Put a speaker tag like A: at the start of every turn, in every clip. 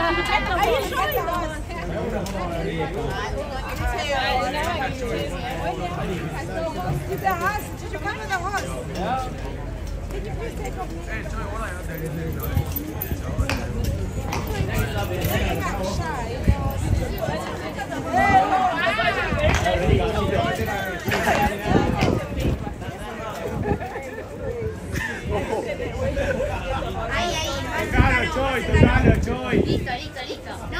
A: Are you showing us? Did the horse? Did you come with the horse? Yeah. Did you please take off?
B: Listo, listo, listo. No.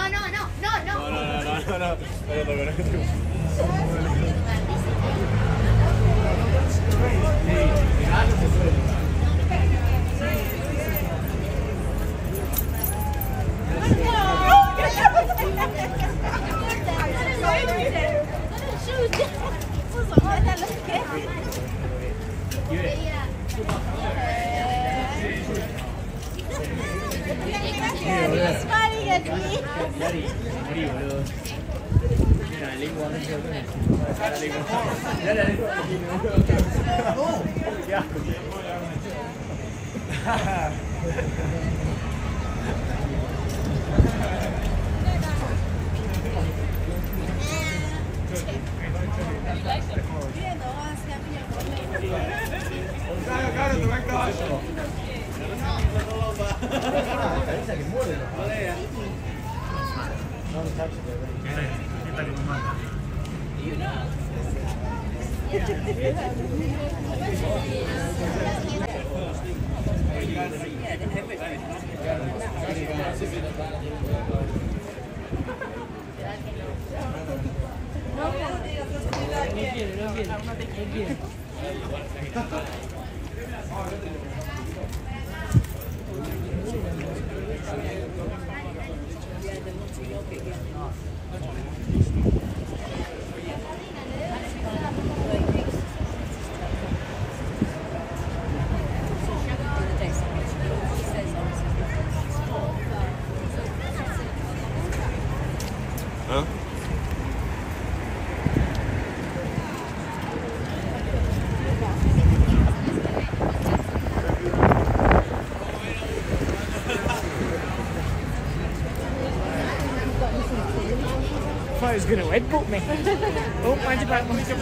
C: I was going to headbutt me. Oh, mind your back, mommy.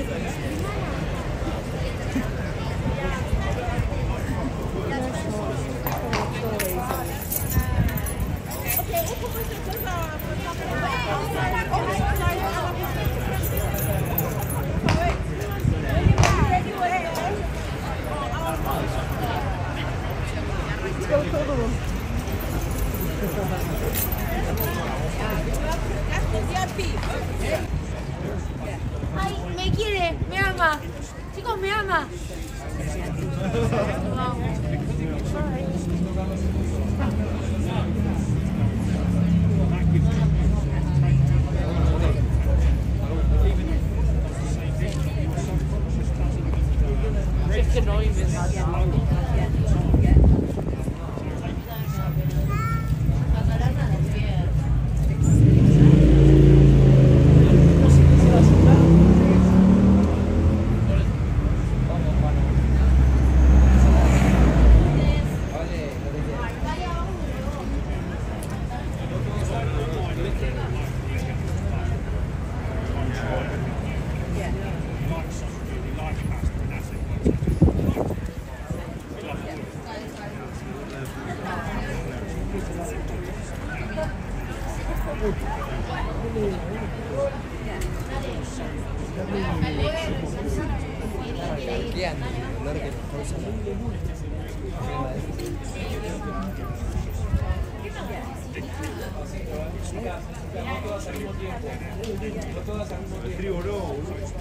B: Ay, me quiere, me ama. Chicos, me ama.
C: Just annoying me.
D: Yeah, not a good person.
E: El frío, bro.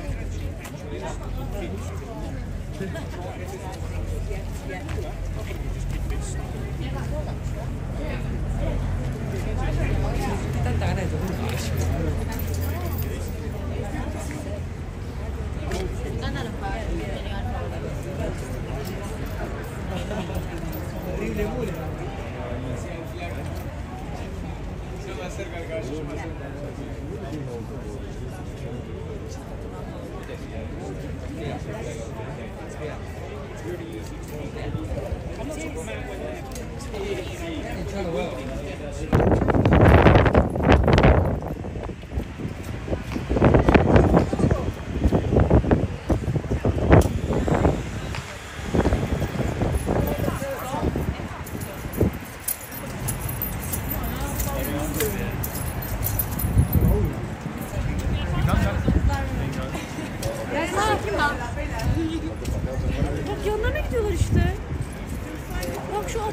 D: Tanta ganas de tomar un vaso.
E: Terrible mula.
D: Echalo huevo.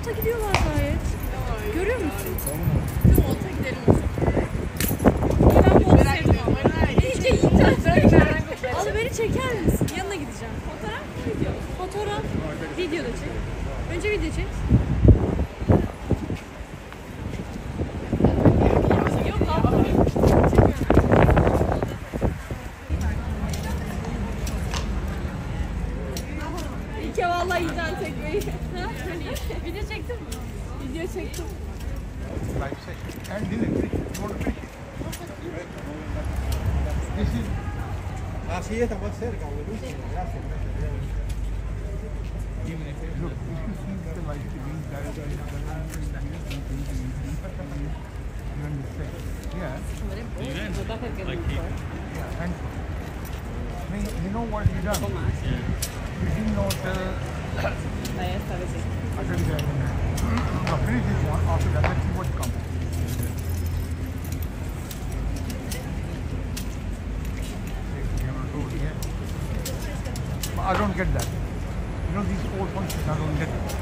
B: Alta gidiyorlar gayet. Görüyor musun?
A: Volta gidelim o zaman. Ben Volta sevdim ama. İyice yiyeceğim.
B: Al beni çeker misin? Yanına gideceğim.
A: Fotoğraf mı video?
B: Fotoğraf, video da çek. Önce video çek.
A: Yok abi. İlke vallahi yiyeceğim tekmeyi. Video çektin mi? Video çektim.
E: And dinner. You want to finish it? This is... Así está más cerca, boludo. Gracias. Look, if you see the light being directly you understand? Yeah. Yeah, and you know what you done? You didn't know the... Now finish this one, after that let's see what comes. I don't get that. You know these four functions, I don't get it.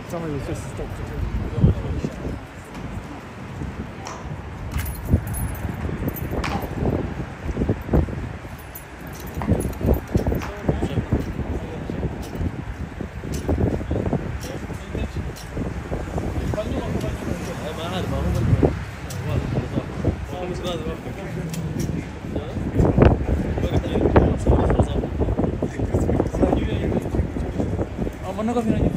C: Tommy was just stopped to drink. Mana kau pinanya?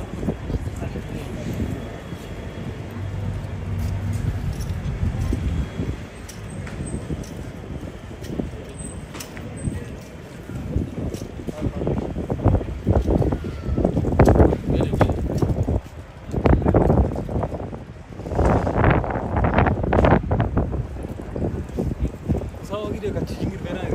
C: Dia 같이 징기를 매나